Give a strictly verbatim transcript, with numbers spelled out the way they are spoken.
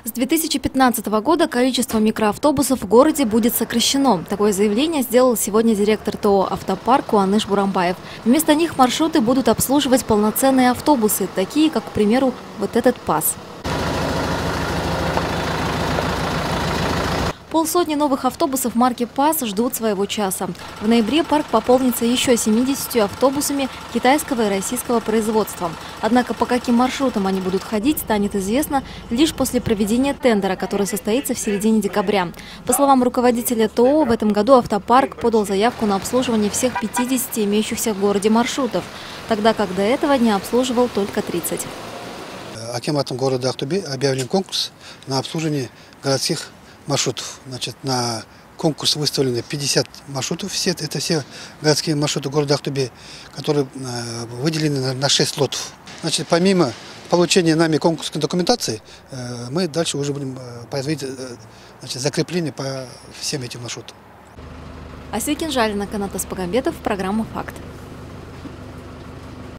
С две тысячи пятнадцатого года количество микроавтобусов в городе будет сокращено. Такое заявление сделал сегодня директор ТО «Автопарк» Куаныш Бурамбаев. Вместо них маршруты будут обслуживать полноценные автобусы, такие как, к примеру, вот этот ПАЗ. Полсотни новых автобусов марки ПАЗ ждут своего часа. В ноябре парк пополнится еще семьюдесятью автобусами китайского и российского производства. Однако по каким маршрутам они будут ходить, станет известно лишь после проведения тендера, который состоится в середине декабря. По словам руководителя ТО, в этом году автопарк подал заявку на обслуживание всех пятидесяти имеющихся в городе маршрутов, тогда как до этого дня обслуживал только тридцать. Акиматом города Актобе объявлен конкурс на обслуживание городских маршрутов. Значит, на конкурс выставлены пятьдесят маршрутов. Все, это все городские маршруты города Актобе, которые выделены на шесть лотов. Значит, помимо получения нами конкурсной документации, мы дальше уже будем производить, значит, закрепление по всем этим маршрутам. Асия Кинжалина, Канат Аспагамбетов, программа «Факт».